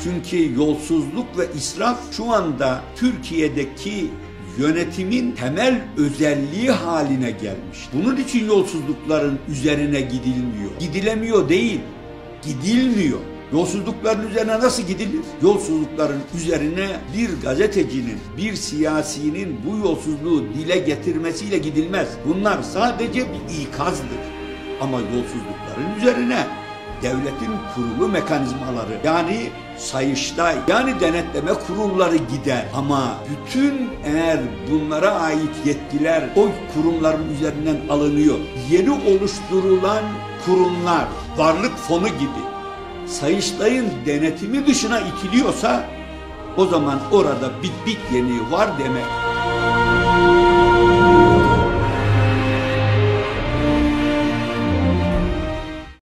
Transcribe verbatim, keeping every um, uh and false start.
Çünkü yolsuzluk ve israf şu anda Türkiye'deki yönetimin temel özelliği haline gelmiş. Bunun için yolsuzlukların üzerine gidilmiyor. Gidilemiyor değil, gidilmiyor. Yolsuzlukların üzerine nasıl gidilir? Yolsuzlukların üzerine bir gazetecinin, bir siyasinin bu yolsuzluğu dile getirmesiyle gidilmez. Bunlar sadece bir ikazdır. Ama yolsuzlukların üzerine devletin kurulu mekanizmaları, yani Sayıştay, yani denetleme kurulları gider. Ama bütün eğer bunlara ait yetkiler o kurumların üzerinden alınıyor. Yeni oluşturulan kurumlar, varlık fonu gibi Sayıştay'ın denetimi dışına itiliyorsa o zaman orada bit bit yeniği var demek.